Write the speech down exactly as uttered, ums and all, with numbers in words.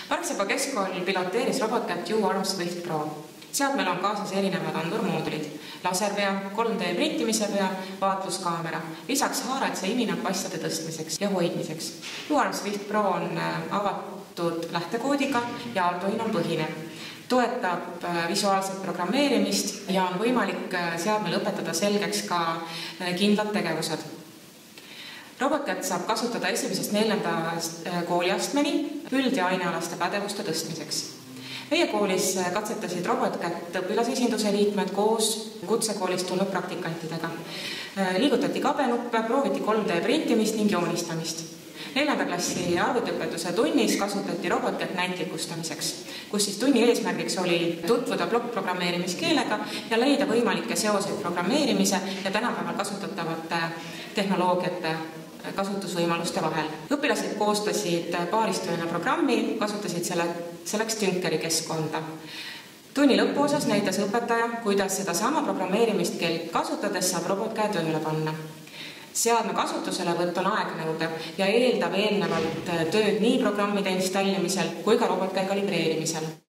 Parksepa keskkool piloteeris robotkätt U-Arm Swift Pro. Seadmel on kaasas erinevad andurmoodulid, laserpea, kolm D printimise pea, vaatluskaamera, lisaks haarad ja iminap asjade tõstmiseks ja hoidmiseks. U-Arm Swift Pro on avatud lähtekoodiga ja Arduino põhine. Toetab visuaalset programmeerimist ja on võimalik seadmel õpetada selgeks ka kindlad tegevused. Robotkätt saab kasutada esimesest neljandast kooliastmeni üld- ja ainealaste pädevuste tõstmiseks. Meie koolis katsetasid robotkätt õpilasesinduse liikmed koos kutsekoolist tulnud praktikantidega. Liigutati kabenuppe, prooviti kolm D printimist ning joonistamist. Neljanda klassi arvutiõpetuse tunnis kasutati robotkätt näitlikustamiseks, kus siis tunni eesmärgiks oli tutvuda plokkprogrammeerimiskeelega ja leida võimalikke seoseid programmeerimise ja tänapäeval kasutatavate tehnoloogiate kasutusvõimaluste vahel. Õpilased koostasid paaristööna programmi, kasutasid selle, selleks Tünkeri keskkonda. Tunni lõpuosas näitas õpetaja, kuidas seda sama programmeerimist keelt kasutades saab robotkäe tööle panna. Seadme kasutuselevõtt on aegnõudev ja eeldab eelnevalt tööd nii programmide installimisel kui ka robotkäe kalibreerimisel.